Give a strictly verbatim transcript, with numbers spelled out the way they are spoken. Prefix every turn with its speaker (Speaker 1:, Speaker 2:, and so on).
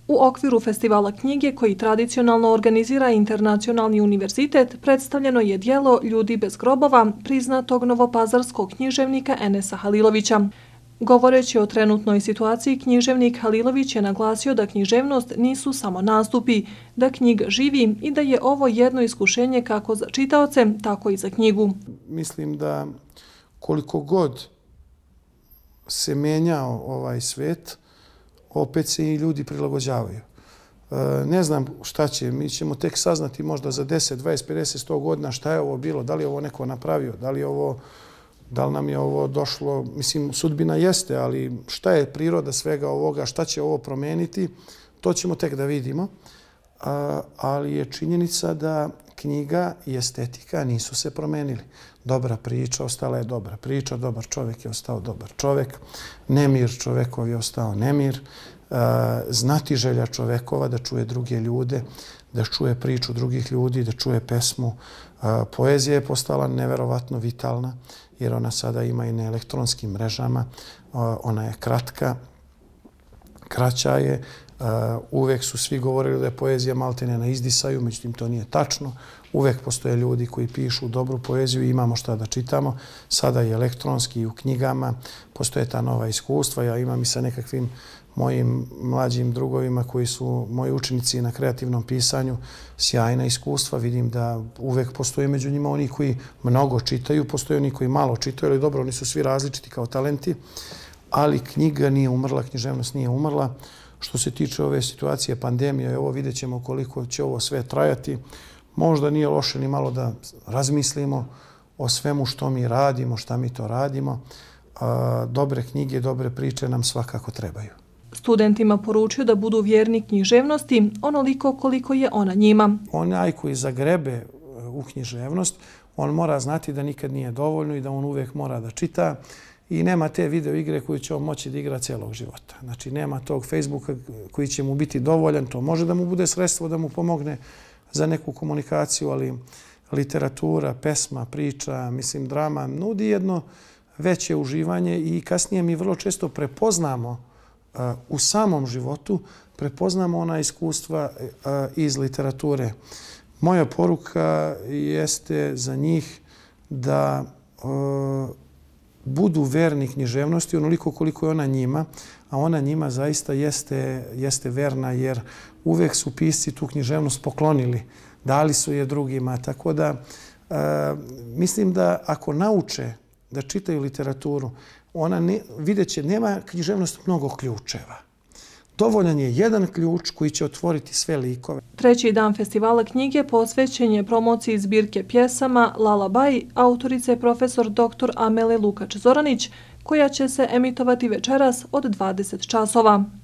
Speaker 1: U okviru Festivala knjige koji tradicionalno organizira Internacionalni univerzitet predstavljeno je djelo Ljudi bez grobova priznatog novopazarskog književnika Enesa Halilovića. Govoreći o trenutnoj situaciji, književnik Halilović je naglasio da književnost nisu samo nastupi, da knjiga živi i da je ovo jedno iskušenje kako za čitaoce, tako i za knjigu.
Speaker 2: Mislim da koliko god se menjao ovaj svet, opet se i ljudi prilagođavaju. Ne znam šta će, mi ćemo tek saznati možda za deset, dvadeset, pedeset, sto godina šta je ovo bilo, da li je ovo neko napravio, da li je ovo, da li nam je ovo došlo, mislim, sudbina jeste, ali šta je priroda svega ovoga, šta će ovo promeniti, to ćemo tek da vidimo. Ali je činjenica da knjiga i estetika nisu se promenili. Dobra priča ostala je dobra priča, dobar čovjek je ostao dobar čovjek, nemir čovjekov je ostao nemir, znati želja čovjekova da čuje druge ljude, da čuje priču drugih ljudi, da čuje pesmu. Poezija je postala neverovatno vitalna jer ona sada ima i na elektronskim mrežama, ona je kratka, kraća je. Uvek su svi govorili da je poezija maltene na izdisaju, međutim to nije tačno. Uvek postoje ljudi koji pišu dobru poeziju i imamo šta da čitamo. Sada i elektronski i u knjigama postoje ta nova iskustva. Ja imam i sa nekakvim mojim mlađim drugovima koji su moji učenici na kreativnom pisanju sjajna iskustva. Vidim da uvek postoje među njima oni koji mnogo čitaju, postoje oni koji malo čitaju, ali dobro, oni su svi različiti kao talenti, ali knjiga nije umrla, književnost nije umrla. Što se tiče ove situacije pandemije, evo vidjet ćemo koliko će ovo sve trajati. Možda nije loše ni malo da razmislimo o svemu što mi radimo, šta mi to radimo. Dobre knjige, dobre priče nam svakako trebaju.
Speaker 1: Studentima poručuju da budu vjerni književnosti onoliko koliko je ona njima.
Speaker 2: Onaj koji zagrebe u književnost, on mora znati da nikad nije dovoljno i da on uvijek mora da čita. I nema te video igre koju će on moći da igra cijelog života. Znači, nema tog Facebooka koji će mu biti dovoljan. To može da mu bude sredstvo da mu pomogne za neku komunikaciju, ali literatura, pesma, priča, mislim, drama nudi jedno veće uživanje i kasnije mi vrlo često prepoznamo u samom životu, prepoznamo ona iskustva iz literature. Moja poruka jeste za njih da budu verni književnosti onoliko koliko je ona njima, a ona njima zaista jeste, jeste verna jer uvek su pisci tu književnost poklonili, dali su je drugima. Tako da e, mislim da ako nauče da čitaju literaturu, ona ne, vidjet će, nema književnost mnogo ključeva. Dovoljan je jedan ključ koji će otvoriti sve likove.
Speaker 1: Treći dan festivala knjige posvećen je promociji zbirke pjesama Lalabaj, autorice profesor doktor Amele Lukač-Zoranić, koja će se emitovati večeras od dvadeset časova.